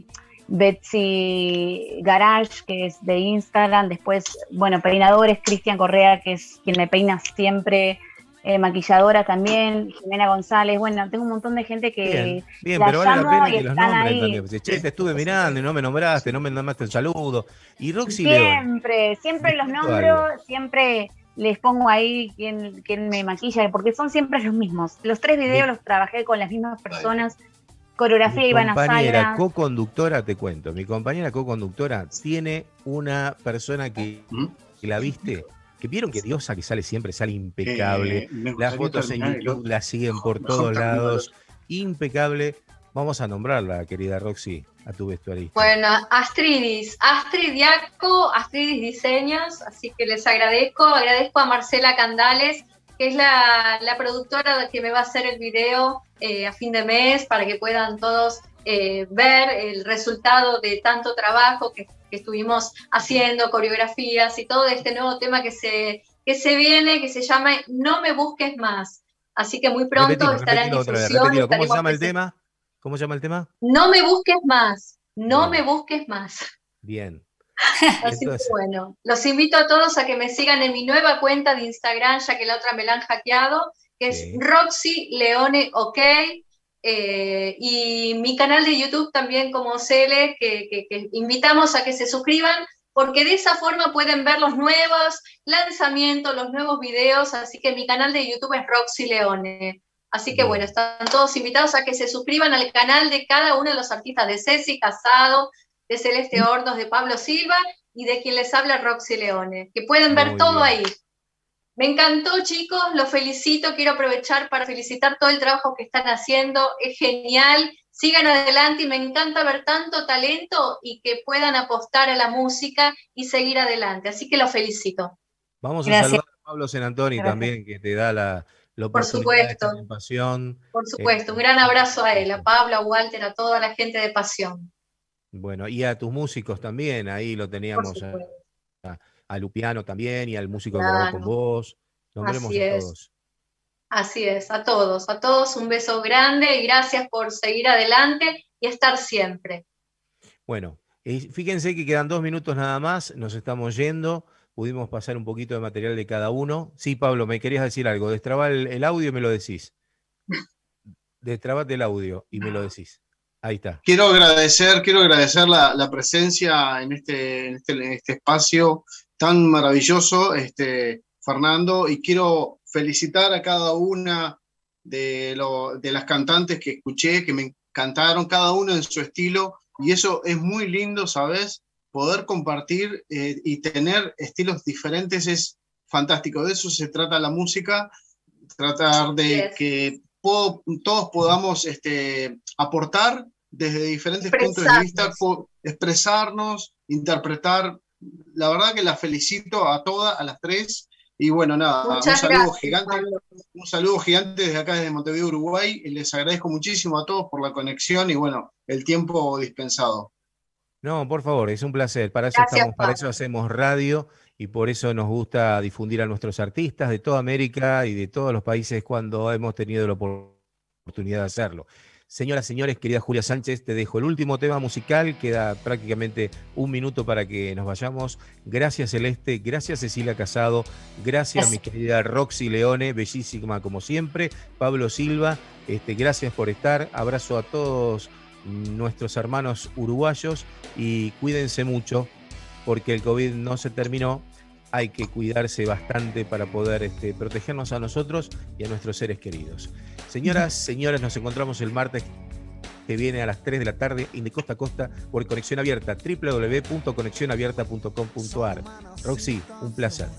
Betsy Garage, que es de Instagram, después, bueno, peinadores, Cristian Correa, que es quien me peina siempre, maquilladora también, Jimena González, bueno, tengo un montón de gente que bien, pero vale la pena que los nombren ahí. también. Pues, che, te estuve mirando y no me nombraste, no me mandaste el saludo. Y Roxy León. Siempre los nombro, siempre les pongo ahí quién me maquilla, porque son siempre los mismos. Los 3 videos los trabajé con las mismas personas. Coreografía Ivana Salas. Mi compañera co-conductora, te cuento, mi compañera co-conductora tiene una persona que la viste, que vieron que Diosa que sale siempre, sale impecable. Las fotos en YouTube la siguen por todos lados. Impecable. Vamos a nombrarla, querida Roxy, a tu vestuarista. Bueno, Astrid Diaco, Astridis Diseños, así que les agradezco a Marcela Candales, que es la productora que me va a hacer el video a fin de mes, para que puedan todos ver el resultado de tanto trabajo que estuvimos haciendo, coreografías y todo este nuevo tema que se viene, que se llama No me busques más. Así que muy pronto estará en difusión. ¿Cómo se llama el tema? ¿Cómo se llama el tema? No me busques más, no me busques más. Bien. Así que bueno, los invito a todos a que me sigan en mi nueva cuenta de Instagram, ya que la otra me la han hackeado, que es Roxy Leone OK, y mi canal de YouTube también como Cele, que invitamos a que se suscriban, porque de esa forma pueden ver los nuevos lanzamientos, los nuevos videos, así que mi canal de YouTube es Roxy Leone. Así que bueno, están todos invitados a que se suscriban al canal de cada uno de los artistas, de Ceci Casado, de Celeste Hornos, de Pablo Silva y de quien les habla Roxy Leone, que pueden ver todo ahí. Me encantó, chicos, los felicito, quiero aprovechar para felicitar todo el trabajo que están haciendo, es genial, sigan adelante y me encanta ver tanto talento y que puedan apostar a la música y seguir adelante, así que los felicito. Vamos a saludar a Pablo Senantoni también, que te da la oportunidad. Por supuesto, de Pasión. Por supuesto, un gran abrazo a él, a Pablo, a Walter, a toda la gente de Pasión. Bueno, y a tus músicos también, ahí lo teníamos a Lupiano también y al músico que grabó con vos. Nombremos a todos. Así es, a todos un beso grande y gracias por seguir adelante y estar siempre. Bueno, fíjense que quedan 2 minutos nada más, nos estamos yendo, pudimos pasar un poquito de material de cada uno. Sí, Pablo, me querías decir algo, destrabá el audio y me lo decís. Destrabate el audio y me lo decís. Ahí está. Quiero agradecer la presencia en este espacio tan maravilloso, Fernando, y quiero felicitar a cada una de las cantantes que escuché, que me encantaron, cada uno en su estilo, y eso es muy lindo, ¿sabes? Poder compartir y tener estilos diferentes es fantástico. De eso se trata la música, tratar de que todos podamos aportar desde diferentes puntos de vista, expresarnos, interpretar. La verdad que las felicito a todas, a las 3, y bueno, nada, un saludo gigante desde acá, desde Montevideo, Uruguay, y les agradezco muchísimo a todos por la conexión y bueno, el tiempo dispensado. No, por favor, es un placer, para eso estamos, para eso hacemos radio, y por eso nos gusta difundir a nuestros artistas de toda América y de todos los países cuando hemos tenido la oportunidad de hacerlo. Señoras, señores, querida Julia Sánchez, te dejo el último tema musical, queda prácticamente 1 minuto para que nos vayamos. Gracias, Celeste, gracias, Cecilia Casado, gracias, mi querida Roxy Leone, bellísima como siempre, Pablo Silva, gracias por estar, abrazo a todos nuestros hermanos uruguayos y cuídense mucho, porque el COVID no se terminó, hay que cuidarse bastante para poder protegernos a nosotros y a nuestros seres queridos. Señoras, señores, nos encontramos el martes que viene a las 3 de la tarde en De Costa a Costa por Conexión Abierta, www.conexionabierta.com.ar. Roxy, un placer.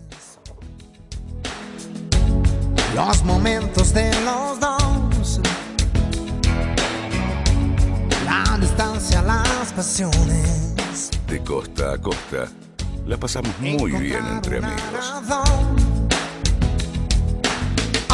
Los momentos de los dos, la distancia, las pasiones. De costa a costa, la pasamos muy bien entre amigos.